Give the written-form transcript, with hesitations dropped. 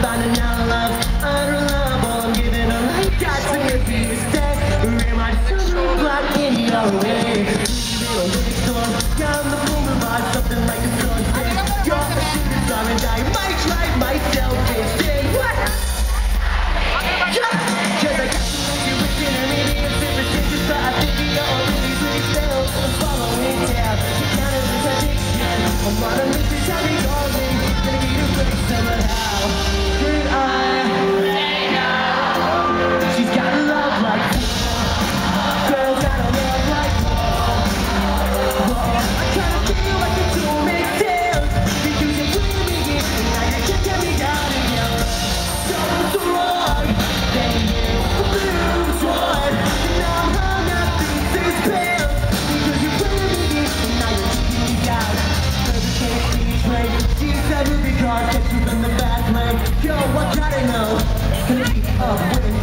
finding out love's unreliable. I'm giving a light got to your feet. Stay, my summer block in your way. Little big storm, down the boulevard, something like a sunset. You're a shooting star and I might drive myself insane. What? Cause I got you within an idiot superstitious, but I think you're already pretty still. I'm following down, kind of this addiction. I'm on a mission, tell me all me. Gonna get you pretty somehow. Could I say no? She's got a love like girls got a love like I kinda feel like a two-man tale. Because you put me in and now you can't get me down again. So wrong, then you lose one. Now how nothing is pale. Because you put me in and now you're kicking me down. Cause you can't see me straight. She's a movie car, gets you from the fast lane. Yo, what gotta know? Gonna keep up with